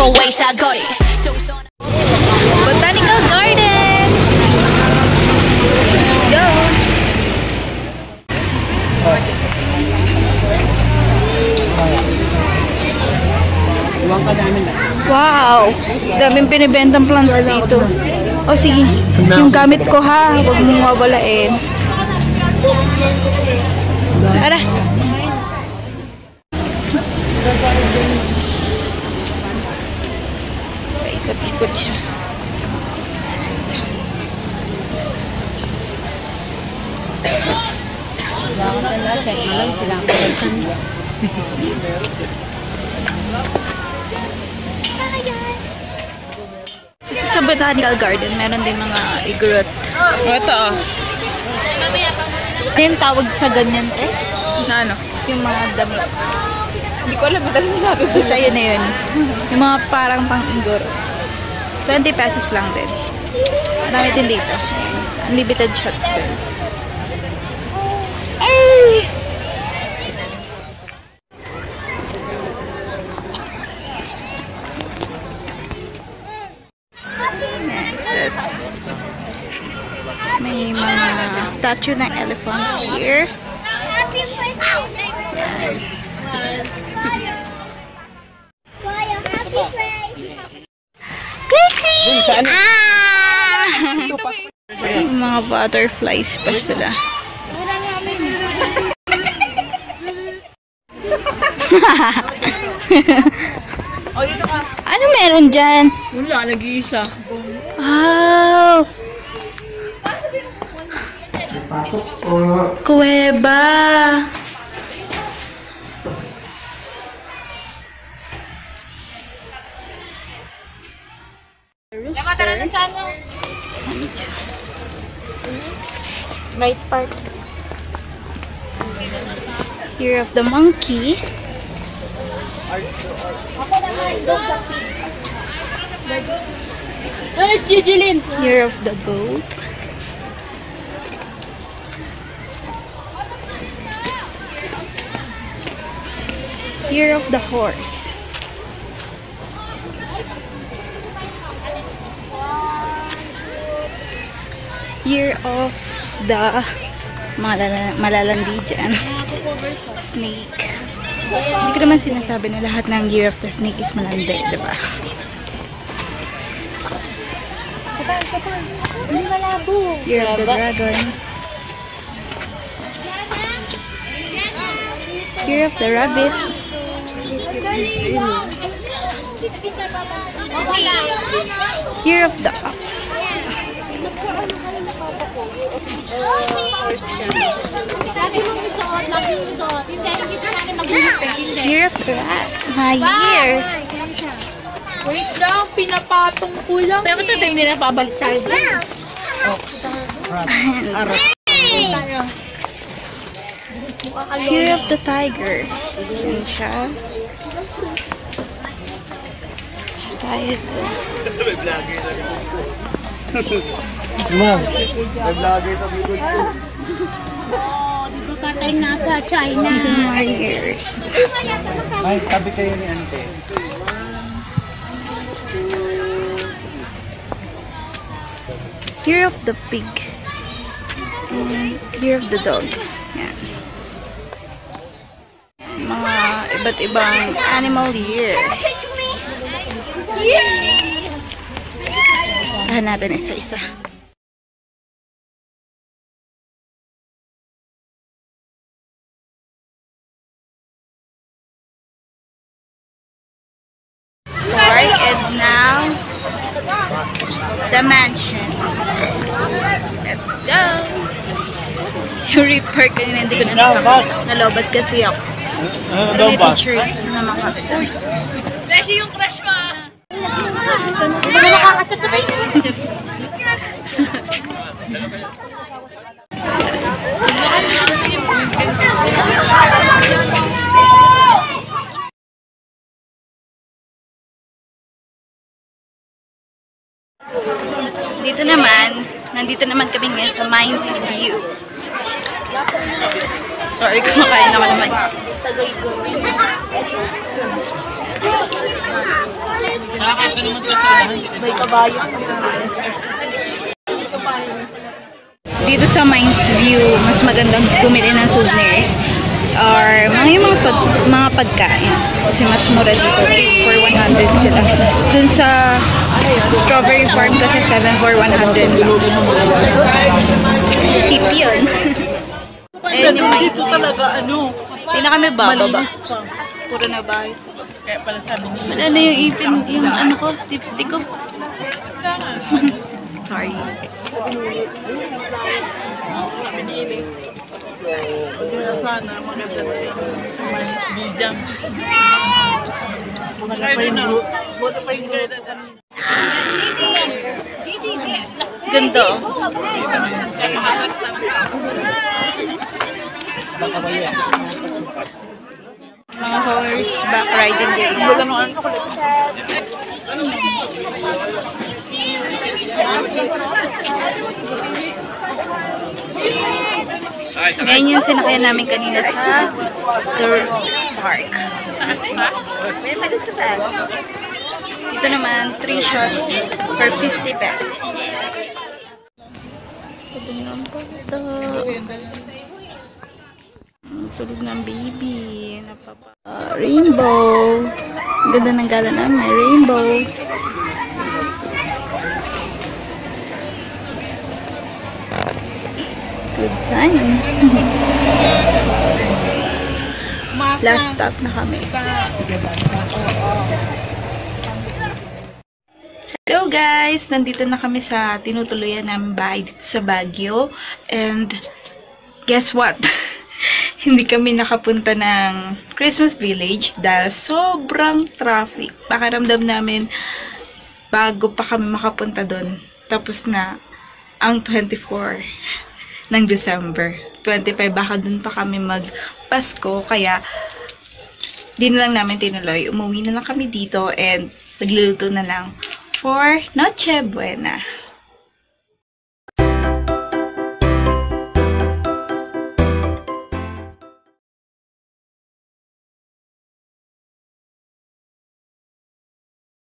for ways I got it. Botanical Garden! Go! Wow! Daming binibentang plants dito. O sige, yung gamit ko ha, huwag mong wawalain. Tara! Paikot-ikot siya. Sa Botanical Garden, meron din mga iglot. Ito oh. Ano yung tawag sa ganyan eh? Na ano? Yung mga damit. Hindi ko alam, madali nila ito. Sa'yo na yun. Yung mga parang pang-iguro. 20 pesos lang din. Marami din dito. Unlimited shots din. Ay! May mga statue ng elephant here. Mga butterflies pa sila. Ano meron dyan? Wala, nag-iisa. Wow! Kuweba! Right part. Year of the monkey. Year of the goat. Year of the horse. Year of the malalandi dyan. Snake. Hindi ko naman sinasabi na lahat ng year of the snake is malandi, diba? Year of the dragon. Year of the rabbit. Year of the ox. Year of the rat. My year. Wait lang, pinapatong ko lang. Pero ito hindi na pabalik tayo. Year of the tiger. Yan siya. Tayo ito. May vlogger na rin. Ma'am, may vlogger na rin. Dito ka tayo nasa China. 2 more years. Ay, tabi kayo ni Ante. Year of the pig. Year of the dog. Yan. Mga iba't ibang animal year. Tahan natin isa-isa. Park and now the mansion. Let's go! Yung repark kanina hindi ko na nalobat kasi ako. May pictures na makakita. Beshi yung crush mo! Hindi mo nakakachat na ba yun? Dito naman, nandito naman kami ngayon sa Mines View. Sorry, kumakain naman naman. May kabayo. Dito sa Mines View, mas magandang bumili ng souvenirs or mga pagkain. Kasi mas mura dito. 8 for 100 sila. Dun sa Strawberry Farm kasi 7 for 100. Tip yun. Eh, yung Mines Dito View. talaga, ano, Hindi na kami bababa. malinis pa. Puro na bahay. Kaya pala sabi niya. Wala na yung ipin, yung ano ko, lipstick ko. Sorry. Pinili. Sana maganda na yung manis bijam. Maganda pa yung buto pa yung ganda. Ganda. Mga horseback riding game. Wala mo ano ko. Ngayon yung sinakyan namin kanina sa Tour Park. Dito naman, 3 shots for 50 pesos. Tulog ng baby. Rainbow. Ganda ng gala namin. Rainbow. Good sign. Last stop na kami. Hello guys! Nandito na kami sa tinutuluyan namin bahay dito sa Baguio. And guess what? Hindi kami nakapunta ng Christmas Village dahil sobrang traffic. Pakiramdam namin bago pa kami makapunta doon. Tapos na ang 24 ng December. 25 baka doon pa kami mag-Pasko. Kaya di na lang namin tinuloy. Umuwi na lang kami dito and nagluluto na lang for Noche Buena.